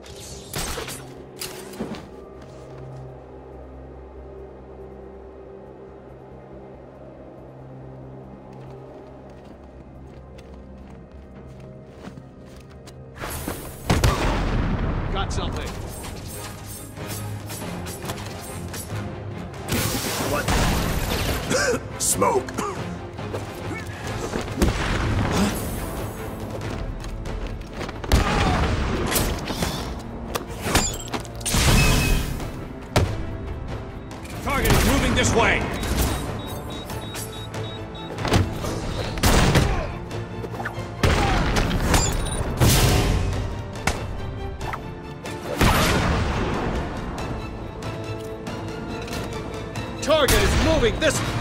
Got something. What? Smoke. Target is moving this way. Target is moving this way.